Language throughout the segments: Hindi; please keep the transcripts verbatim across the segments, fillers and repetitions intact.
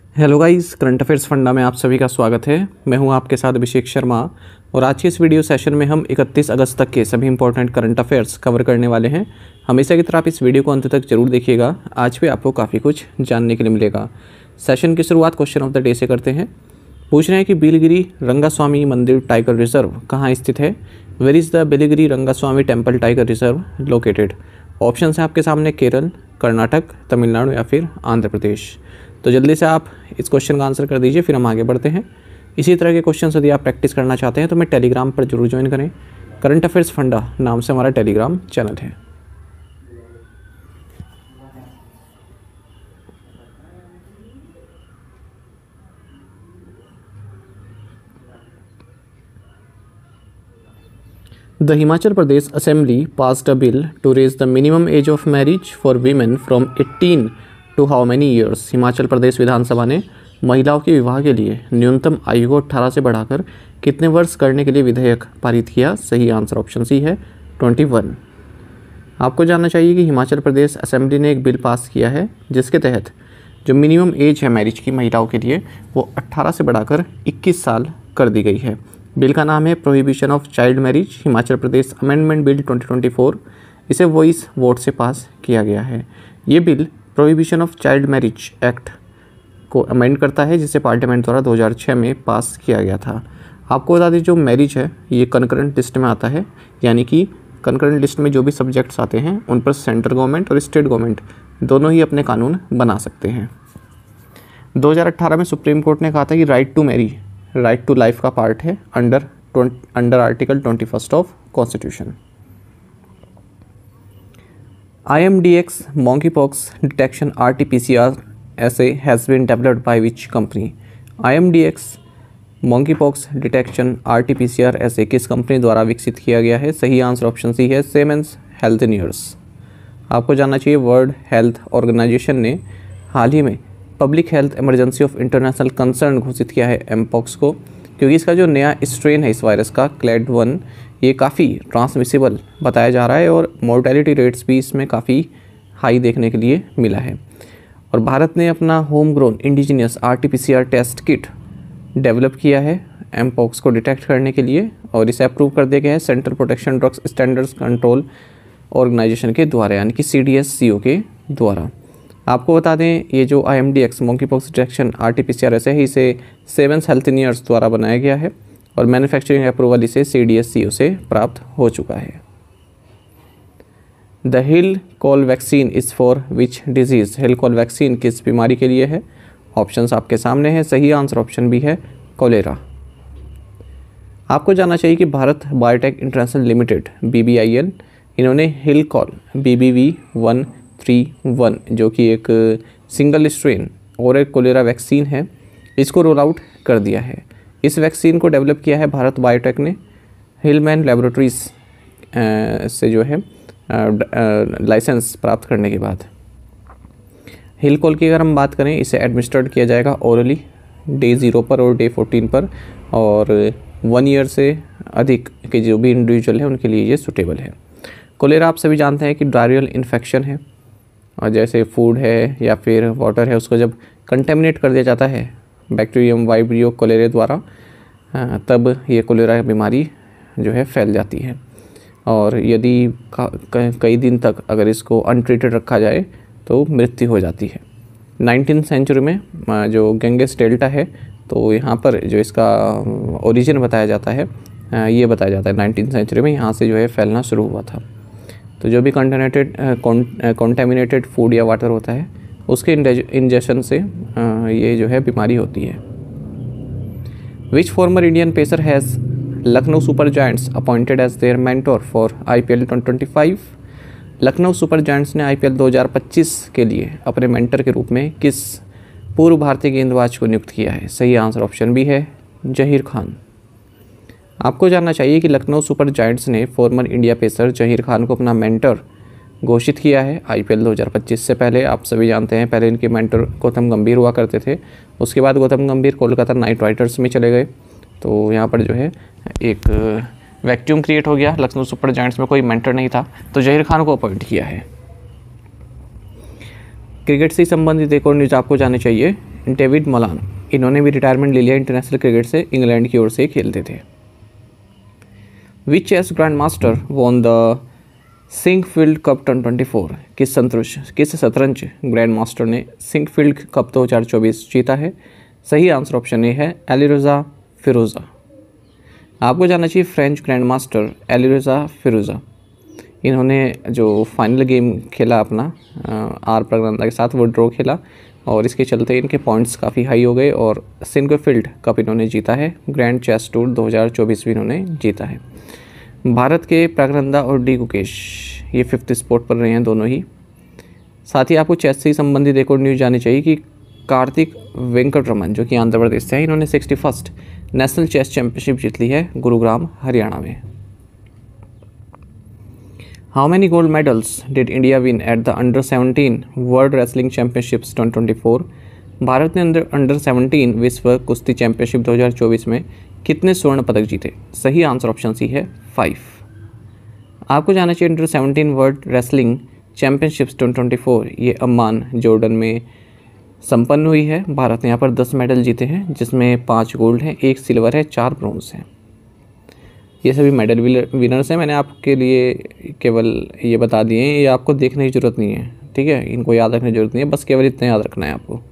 हेलो गाइस, करंट अफेयर्स फंडा में आप सभी का स्वागत है। मैं हूं आपके साथ अभिषेक शर्मा और आज के इस वीडियो सेशन में हम इकतीस अगस्त तक के सभी इंपॉर्टेंट करंट अफेयर्स कवर करने वाले हैं। हमेशा की तरह आप इस वीडियो को अंत तक जरूर देखिएगा, आज भी आपको काफ़ी कुछ जानने के लिए मिलेगा। सेशन की शुरुआत क्वेश्चन ऑफ द डे से करते हैं। पूछ रहे हैं कि बिलगिरी रंगास्वामी मंदिर टाइगर रिजर्व कहाँ स्थित है। Where is the Biligiri Rangaswamy temple tiger reserve located. Option है आपके सामने केरल, कर्नाटक, तमिलनाडु या फिर आंध्र प्रदेश। तो जल्दी से आप इस क्वेश्चन का आंसर कर दीजिए, फिर हम आगे बढ़ते हैं। इसी तरह के क्वेश्चन यदि आप प्रैक्टिस करना चाहते हैं तो मैं टेलीग्राम पर जरूर ज्वाइन करें। करंट अफेयर्स फंडा नाम से हमारा टेलीग्राम चैनल है। The Himachal Pradesh Assembly passed a bill to raise the minimum age of marriage for women from eighteen to how many years? Himachal Pradesh विधानसभा ने महिलाओं के विवाह के लिए न्यूनतम आयु को अठारह से बढ़ाकर कितने वर्ष करने के लिए विधेयक पारित किया? सही आंसर ऑप्शन सी है इक्कीस। आपको जानना चाहिए कि हिमाचल प्रदेश असेंबली ने एक बिल पास किया है जिसके तहत जो मिनिमम एज है मैरिज की महिलाओं के लिए वो अट्ठारह से बढ़ाकर इक्कीस साल कर दी गई है। बिल का नाम है prohibition of child marriage Himachal Pradesh amendment bill twenty twenty four. इसे वॉइस वोट से पास किया गया है। ये bill prohibition of child marriage act को अमेंड करता है जिसे पार्लियामेंट द्वारा दो हज़ार छह में पास किया गया था। आपको बता दें जो मैरिज है ये कंकरेंट लिस्ट में आता है, यानी कि कंकरेंट लिस्ट में जो भी सब्जेक्ट्स आते हैं उन पर सेंट्रल गवर्नमेंट और स्टेट गवर्नमेंट दोनों ही अपने कानून बना सकते हैं। दो हज़ार अठारह में सुप्रीम कोर्ट ने कहा था कि right to marry right to life का पार्ट है under under article twenty first of constitution. I M D X monkeypox detection R T P C R assay has been developed by which company? I M D X monkeypox detection R T P C R assay किस कंपनी द्वारा विकसित किया गया है? सही आंसर ऑप्शन सी है सीमेंस हेल्थिनियर्स। आपको जानना चाहिए वर्ल्ड हेल्थ ऑर्गेनाइजेशन ने हाल ही में public health emergency of international concern घोषित किया है एमपॉक्स को, क्योंकि इसका जो नया स्ट्रेन है इस वायरस का क्लैड वन ये काफ़ी ट्रांसमिसिबल बताया जा रहा है और मोर्टेलिटी रेट्स भी इसमें काफ़ी हाई देखने के लिए मिला है। और भारत ने अपना home grown indigenous R T P C R test kit develop किया है एमपॉक्स को डिटेक्ट करने के लिए और इसे अप्रूव कर दिया गया है central protection drugs standards control organisation के द्वारा, यानी कि सी डी एस सी ओ के द्वारा। आपको बता दें ये जो I M D X monkeypox detection R T P C R ऐसे है इसे सीमेंस हेल्थिनियर्स द्वारा बनाया गया है और मैन्युफैक्चरिंग अप्रूवल इसे सी डी एस सी ओ से प्राप्त हो चुका है। The Hillchol vaccine is for which disease? Hillchol vaccine किस बीमारी के लिए है? ऑप्शंस आपके सामने हैं। सही आंसर ऑप्शन बी है कोलेरा। आपको जानना चाहिए कि Bharat biotech international limited B B I L इन्होंने Hillchol B B V one three one जो कि एक सिंगल स्ट्रेन और एक कोलेरा वैक्सीन है इसको रोल आउट कर दिया है। इस वैक्सीन को डेवलप किया है भारत बायोटेक ने हिलमैन लैबोरेटरीज से जो है लाइसेंस प्राप्त करने के बाद। हिलकॉल की अगर हम बात करें इसे एडमिनिस्ट्रेट किया जाएगा ओरली डे ज़ीरो पर और डे फोर्टीन पर और वन ईयर से अधिक के जो भी इंडिविजुअल है उनके लिए ये सूटेबल है। कोलेरा आप सभी जानते हैं कि डायरियल इन्फेक्शन है और जैसे फूड है या फिर वाटर है उसको जब कंटेमिनेट कर दिया जाता है बैक्टीरियम वाइब्रियो कोलेरे द्वारा तब ये कोलेरा बीमारी जो है फैल जाती है और यदि कई दिन तक अगर इसको अनट्रीटेड रखा जाए तो मृत्यु हो जाती है। नाइनटीन सेंचुरी में जो गैंगेस डेल्टा है तो यहाँ पर जो इसका ओरिजिन बताया जाता है ये बताया जाता है नाइनटीन सेंचुरी में यहाँ से जो है फैलना शुरू हुआ था। तो जो भी कंटेमिनेटेड कॉन्टेमिनेटेड फूड या वाटर होता है उसके इंजेक्शन से ये जो है बीमारी होती है। Which former Indian pacer has Lucknow super giants appointed as their mentor for I P L twenty twenty five? Lucknow super giants ने आई पी एल दो हज़ार पच्चीस के लिए अपने मेंटर के रूप में किस पूर्व भारतीय गेंदबाज को नियुक्त किया है? सही आंसर ऑप्शन बी है जहीर खान। आपको जानना चाहिए कि लखनऊ सुपर जायंट्स ने former India pacer Zaheer Khan को अपना मेंटर घोषित किया है आई पी एल दो हज़ार पच्चीस से पहले। आप सभी जानते हैं पहले इनके मेंटर गौतम गंभीर हुआ करते थे, उसके बाद गौतम गंभीर कोलकाता नाइट राइडर्स में चले गए तो यहाँ पर जो है एक वैक्यूम क्रिएट हो गया, लखनऊ सुपर जायंट्स में कोई मेंटर नहीं था तो जहीर खान को अपॉइंट किया है। क्रिकेट से संबंधित एक और न्यूज़ आपको जाननी चाहिए डेविड मलान, इन्होंने भी रिटायरमेंट ले लिया इंटरनेशनल क्रिकेट से, इंग्लैंड की ओर से खेलते थे। Which chess grand master won the Sinquefield cup twenty twenty four, किस संतुष किस शतरंज ग्रैंड मास्टर ने सिंकफील्ड कप दो हज़ार चौबीस जीता है? सही आंसर ऑप्शन ए है एलिरोजा फिरोजा। आपको जानना चाहिए French grand master Alireza Firouzja, इन्होंने जो फाइनल गेम खेला अपना आर प्रगनंदा के साथ, वो ड्रॉ खेला और इसके चलते इनके पॉइंट्स काफ़ी हाई हो गए और सिंकफील्ड कप इन्होंने जीता है। ग्रैंड चेस टूर दो हज़ार चौबीस भी इन्होंने जीता है। भारत के प्रगनंदा और डी गुकेश ये फिफ्थ स्पॉट पर रहे हैं दोनों ही। साथ ही आपको चेस से संबंधित एक और न्यूज़ जाननी चाहिए कि कार्तिक वेंकटरमन जो कि आंध्र प्रदेश से है, इन्होंने sixty first national chess championship जीत ली है गुरुग्राम हरियाणा में। How many gold medals did India win at the under seventeen world wrestling championships twenty twenty four? Bharat ने अंडर अंडर सेवनटीन विश्व कुश्ती चैंपियनशिप दो हज़ार चौबीस में कितने स्वर्ण पदक जीते? सही आंसर ऑप्शन सी है फाइव। आपको जानना चाहिए under seventeen world wrestling championships twenty twenty four ये अम्मान जॉर्डन में संपन्न हुई है। भारत ने यहाँ पर दस मेडल जीते हैं, जिसमें पाँच गोल्ड हैं, एक सिल्वर है, चार ब्रॉन्ज हैं। ये सभी मेडल विनर्स हैं। मैंने आपके लिए केवल ये बता दिए हैं, ये आपको देखने की ज़रूरत नहीं है, ठीक है, इनको याद रखने की ज़रूरत नहीं है, बस केवल इतना याद रखना है आपको।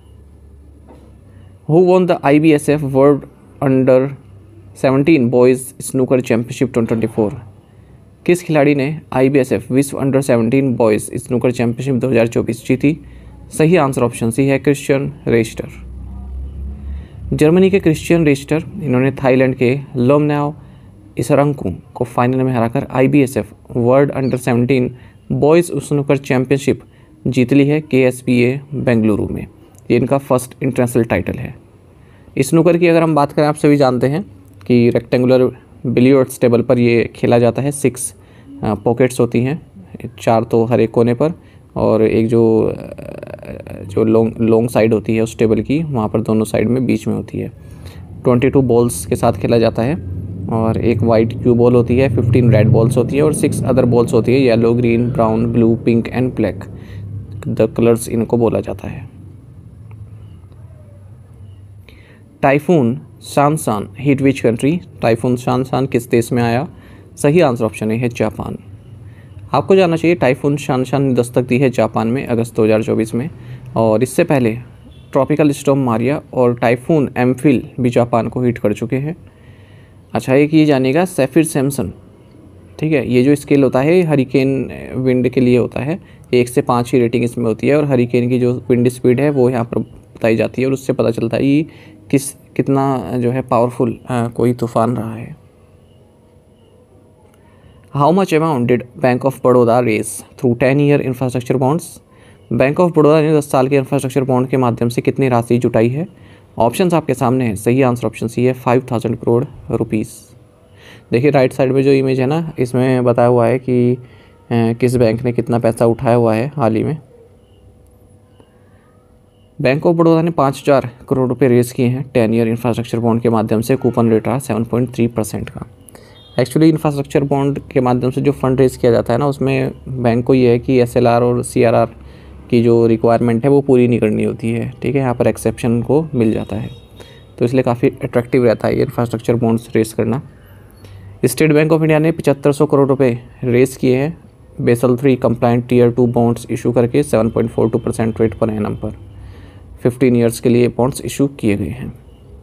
Who won the I B S F world under seventeen boys snooker championship twenty twenty four? किस खिलाड़ी ने आई बी एस एफ विश्व under seventeen boys snooker championship दो हज़ार चौबीस जीती? सही आंसर ऑप्शन सी है क्रिश्चियन रेस्टर। जर्मनी के क्रिश्चियन रेस्टर, इन्होंने थाईलैंड के लोमनाव इसरंकू को फाइनल में हराकर I B S F world under seventeen boys snooker championship जीत ली है के एस पी ए बेंगलुरु में। ये इनका फर्स्ट इंटरनेशनल टाइटल है। स्नूकर की अगर हम बात करें, आप सभी जानते हैं कि रेक्टेंगुलर बिलियर्ड्स टेबल पर ये खेला जाता है। सिक्स पॉकेट्स होती हैं, चार तो हर एक कोने पर और एक जो जो लॉन्ग लॉन्ग साइड होती है उस टेबल की, वहाँ पर दोनों साइड में बीच में होती है। बाईस बॉल्स के साथ खेला जाता है और एक वाइट क्यू बॉल होती है, पंद्रह रेड बॉल्स होती है और सिक्स अदर बॉल्स होती है, yellow, green, brown, blue, pink and black, the colours इनको बोला जाता है। Typhoon Shanshan hit which country? Typhoon Shanshan किस देश में आया? सही आंसर ऑप्शन है जापान। आपको जानना चाहिए टाइफून शानशान ने दस्तक दी है जापान में अगस्त दो हज़ार चौबीस में, और इससे पहले ट्रॉपिकल स्टॉर्म मारिया और टाइफून एम्फिल भी जापान को हिट कर चुके हैं। अच्छा, एक ये जानिएगा सैफिर सैमसन, ठीक है, ये जो स्केल होता है हरिकेन विंड के लिए होता है, एक से पाँच ही रेटिंग इसमें होती है और हरिकेन की जो विंड स्पीड है वो यहाँ पर बताई जाती है और उससे पता चलता है कि किस कितना जो है पावरफुल कोई तूफान रहा है। How much amount did bank of Baroda raise through ten year infrastructure bonds? Bank of Baroda ने दस साल के इंफ्रास्ट्रक्चर बॉन्ड के माध्यम से कितनी राशि जुटाई है? ऑप्शंस आपके सामने हैं। सही आंसर ऑप्शन सी है फाइव थाउजेंड करोड़ रुपीज़। देखिए राइट साइड में जो इमेज है ना, इसमें बताया हुआ है कि किस बैंक ने कितना पैसा उठाया हुआ है हाल ही में। बैंक ऑफ बड़ौदा ने पाँच हज़ार करोड़ रुपए रेज़ किए हैं टेन ईयर इंफ्रास्ट्रक्चर बॉन्ड के माध्यम से। कूपन रेट रहा सेवन पॉइंट थ्री परसेंट का। एक्चुअली इंफ्रास्ट्रक्चर बॉन्ड के माध्यम से जो फंड रेज़ किया जाता है ना, उसमें बैंक को ये है कि एस एल आर और सी आर आर की जो रिक्वायरमेंट है वो पूरी नहीं करनी होती है, ठीक है, यहाँ पर एक्सेप्शन को मिल जाता है, तो इसलिए काफ़ी अट्रैक्टिव रहता है ये इंफ्रास्ट्रक्चर बॉन्ड्स रेज़ करना। स्टेट बैंक ऑफ इंडिया ने पचहत्तर सौ करोड़ रुपए रेज़ किए हैं Basel three compliant tier two bonds issue करके seven point four two percent rate पर एनम पर फिफ्टीन ईयर्स के लिए बॉन्ड्स इशू किए गए हैं।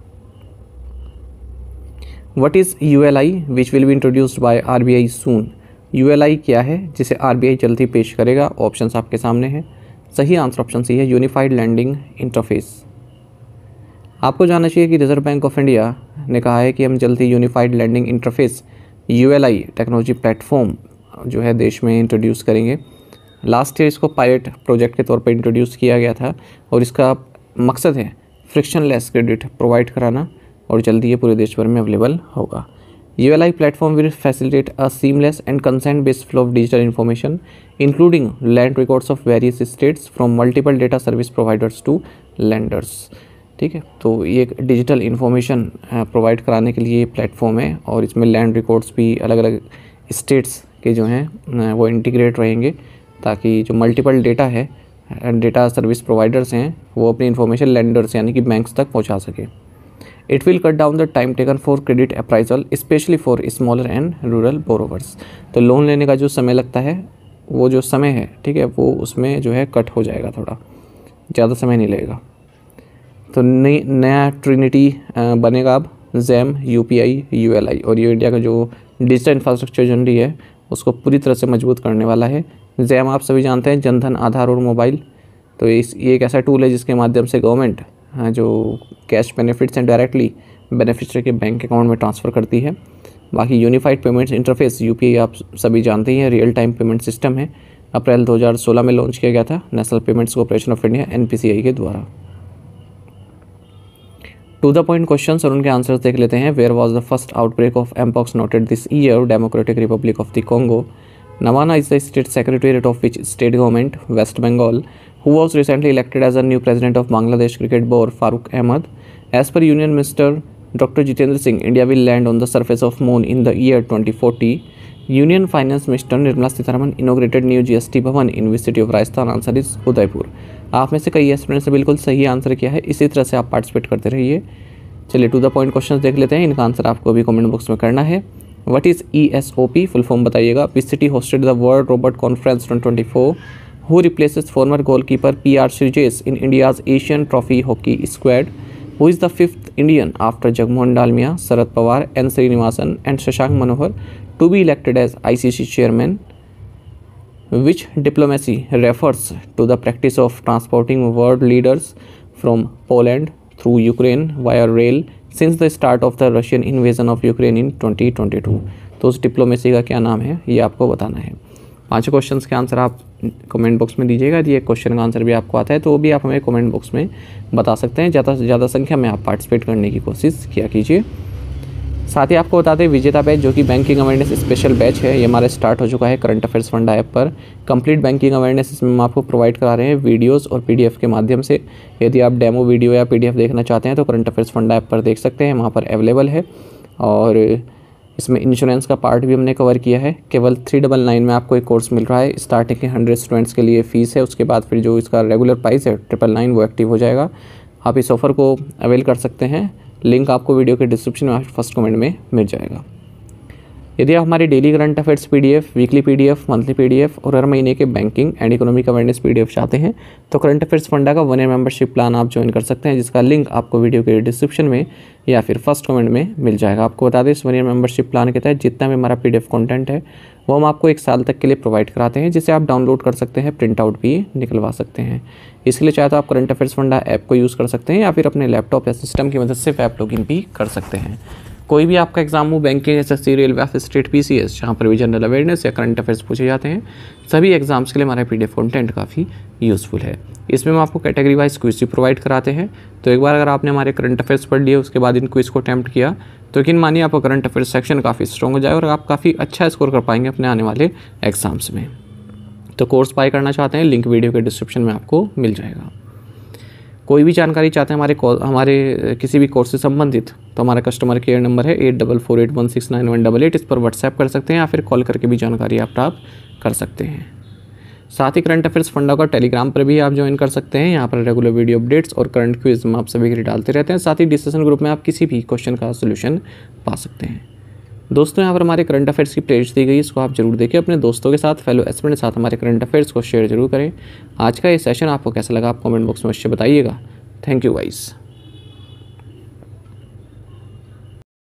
What is U L I which will be introduced by R B I soon? U L I क्या है जिसे आर बी आई जल्द ही पेश करेगा? ऑप्शंस आपके सामने हैं। सही आंसर ऑप्शन सी है यूनिफाइड लैंडिंग इंटरफेस। आपको जानना चाहिए कि रिजर्व बैंक ऑफ इंडिया ने कहा है कि हम जल्द ही unified lending interface U L I technology platform जो है देश में इंट्रोड्यूस करेंगे। लास्ट ईयर इसको पायलट प्रोजेक्ट के तौर पर इंट्रोड्यूस किया गया था और इसका मकसद है फ्रिक्शनलेस क्रेडिट प्रोवाइड कराना और जल्दी ये पूरे देश भर में अवेलेबल होगा। U L I platform will facilitate a seamless and consent based flow of digital information including land records of various states from multiple data service providers to lenders. ठीक है, तो ये एक डिजिटल इन्फॉर्मेशन प्रोवाइड कराने के लिए प्लेटफॉर्म है और इसमें लैंड रिकॉर्ड्स भी अलग अलग स्टेट्स के जो हैं वो इंटीग्रेट रहेंगे ताकि जो मल्टीपल डेटा है डेटा सर्विस प्रोवाइडर्स हैं वो अपनी इन्फॉर्मेशन लेंडर्स यानी कि बैंक्स तक पहुंचा सके। It will cut down the time taken for credit appraisal specially for smaller and rural borrowers. तो लोन लेने का जो समय लगता है वो जो समय है, ठीक है, वो उसमें जो है कट हो जाएगा, थोड़ा ज़्यादा समय नहीं लगेगा। तो नई नया ट्रिनिटी बनेगा अब जैम, यूपीआई, यूएलआई, और ये इंडिया का जो डिजिटल इंफ्रास्ट्रक्चर जनरी है उसको पूरी तरह से मजबूत करने वाला है। जैम आप सभी जानते हैं, जनधन, आधार और मोबाइल। तो इस ये एक ऐसा टूल है जिसके माध्यम से गवर्नमेंट जो कैश बेनिफिट्स हैं डायरेक्टली बेनिफिशियरी के बैंक अकाउंट में ट्रांसफ़र करती है। बाकी यूनिफाइड पेमेंट्स इंटरफेस यूपीआई आप सभी जानते ही हैं, रियल टाइम पेमेंट सिस्टम है। अप्रैल दो हज़ार सोलह में लॉन्च किया गया था national payments corporation of India NPCI के द्वारा। टू द पॉइंट क्वेश्चंस और उनके आंसर्स देख लेते हैं। Where was the first outbreak of mpox noted this year? Democratic republic of the Congo. नवाना is the state secretariat of which state government? West Bengal. Who was recently elected as a new president of Bangladesh cricket board? Farooq Ahmed. As per Union Minister Doctor Jitendra Singh, India will land on the surface of moon in the year twenty forty. Union Finance Minister Nirmala Sitharaman inaugurated new G S T भवन in which city of Rajasthan? Answer is Udaipur. आप में से कई स्टूडेंट्स ने बिल्कुल सही आंसर किया है, इसी तरह से आप पार्टिसिपेट करते रहिए। चलिए टू द पॉइंट क्वेश्चन देख लेते हैं, इनका आंसर आपको अभी कमेंट बॉक्स में करना है। What is E S O P? Full form बताइएगा। Which city hosted the world robot conference twenty twenty four? Who replaces former goalkeeper P R Sridhar in India's Asian Trophy hockey squad? Who is the fifth Indian after Jagmohan Dalmia, Sharad Pawar, N. Srinivasan and Shashank Manohar to be elected as I C C chairman? Which diplomacy refers to the practice of transporting world leaders from Poland through Ukraine via rail since the start of the Russian invasion of Ukraine in twenty twenty-two? तो उस डिप्लोमेसी का क्या नाम है ये आपको बताना है। पांचों क्वेश्चंस के आंसर आप कमेंट बॉक्स में दीजिएगा। यदि एक क्वेश्चन का आंसर भी आपको आता है तो वो भी आप हमें कमेंट बॉक्स में बता सकते हैं। ज़्यादा से ज़्यादा संख्या में आप पार्टिसिपेट करने की कोशिश किया कीजिए। साथ ही आपको बता दें विजेता बैच जो कि बैंकिंग अवेयरनेस स्पेशल बैच है, ये हमारा स्टार्ट हो चुका है करंट अफेयर्स फंडा ऐप पर। कंप्लीट बैंकिंग अवेयरनेस इसमें हम आपको प्रोवाइड करा रहे हैं वीडियोज़ और पीडीएफ के माध्यम से। यदि आप डेमो वीडियो या पीडीएफ देखना चाहते हैं तो करंट अफेयर्स फंडा ऐप पर देख सकते हैं, वहाँ पर अवेलेबल है। और इसमें इंश्योरेंस का पार्ट भी हमने कवर किया है। केवल थ्री डबल नाइन में आपको एक कोर्स मिल रहा है। स्टार्टिंग के हंड्रेड स्टूडेंट्स के लिए फ़ीस है, उसके बाद फिर जो इसका रेगुलर प्राइस है ट्रिपल नाइन वो एक्टिव हो जाएगा। आप इस ऑफ़र को अवेल कर सकते हैं। लिंक आपको वीडियो के डिस्क्रिप्शन में फर्स्ट कमेंट में मिल जाएगा। यदि आप हमारे daily current affairs PDF, weekly PDF, monthly PDF और हर महीने के banking and economic awareness PDF चाहते हैं तो करंट अफेयर्स फंडा का वन ईयर मेंबरशिप प्लान आप ज्वाइन कर सकते हैं, जिसका लिंक आपको वीडियो के डिस्क्रिप्शन में या फिर फर्स्ट कमेंट में मिल जाएगा। आपको बता दें इस वन ईयर मेंबरशिप प्लान के तहत जितना भी हमारा पीडीएफ कंटेंट है वो हम आपको एक साल तक के लिए प्रोवाइड कराते हैं, जिसे आप डाउनलोड कर सकते हैं, प्रिंट आउट भी निकलवा सकते हैं। इसके लिए चाहे तो आप करंट अफेयर्स फंडा ऐप को यूज़ कर सकते हैं या फिर अपने लैपटॉप या सिस्टम की मदद से ऐप लॉगिन भी कर सकते हैं। कोई भी आपका एग्जाम हो, banking, SSC, railway, state PCS, जहाँ पर भी जनरल अवेयरनेस या करंट अफेयर्स पूछे जाते हैं, सभी एग्जाम्स के लिए हमारा पीडीएफ कंटेंट काफ़ी यूज़फुल है। इसमें हम आपको कैटेगरी वाइज क्विज भी प्रोवाइड कराते हैं। तो एक बार अगर आपने हमारे करंट अफेयर्स पढ़ लिए, उसके बाद इन क्विज को अटैम्प्ट किया, तो यकीन मानिए आपका करंट अफेयर्स सेक्शन काफ़ी स्ट्रॉन्ग हो जाए और आप काफ़ी अच्छा स्कोर कर पाएंगे अपने आने वाले एग्जाम्स में। तो कोर्स बाय करना चाहते हैं, लिंक वीडियो के डिस्क्रिप्शन में आपको मिल जाएगा। कोई भी जानकारी चाहते हैं हमारे हमारे किसी भी कोर्स से संबंधित, तो हमारा कस्टमर केयर नंबर है eight double four eight one six nine one double eight. इस पर व्हाट्सएप कर सकते हैं या फिर कॉल करके भी जानकारी आप प्राप्त कर सकते हैं। साथ ही करंट अफेयर्स फंडा का टेलीग्राम पर भी आप ज्वाइन कर सकते हैं। यहाँ पर रेगुलर वीडियो अपडेट्स और करंट क्विज हम आप सभी के लिए डालते रहते हैं। साथ ही डिस्कशन ग्रुप में आप किसी भी क्वेश्चन का सोल्यूशन पा सकते हैं। दोस्तों यहाँ पर हमारे करंट अफेयर्स की प्लेलिस्ट दी गई, इसको आप जरूर देखें। अपने दोस्तों के साथ, फेलो एस्पिरेंट के साथ हमारे करंट अफेयर्स को शेयर जरूर करें। आज का ये सेशन आपको कैसा लगा आप कमेंट बॉक्स में अवश्य बताइएगा। Thank you guys.